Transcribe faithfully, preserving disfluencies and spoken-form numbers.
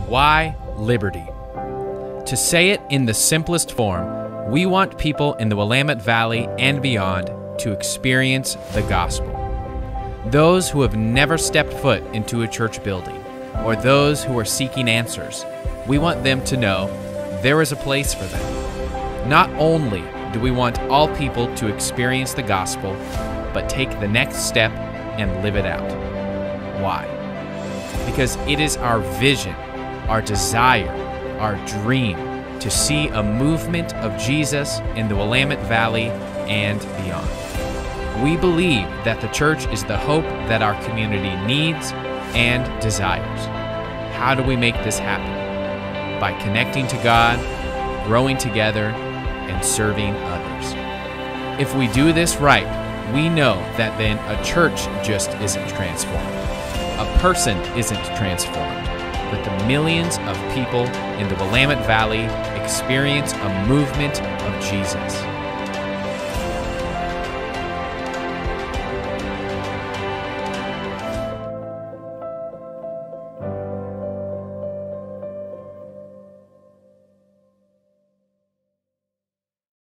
Why Liberty? To say it in the simplest form, we want people in the Willamette Valley and beyond to experience the gospel. Those who have never stepped foot into a church building, or those who are seeking answers, we want them to know there is a place for them. Not only do we want all people to experience the gospel, but take the next step and live it out. Why? Because it is our vision, our desire, our dream to see a movement of Jesus in the Willamette Valley and beyond. We believe that the church is the hope that our community needs and desires. How do we make this happen? By connecting to God, growing together, and serving others. If we do this right, we know that then a church just isn't transformed. A person isn't transformed, but the millions of people in the Willamette Valley experience a movement of Jesus.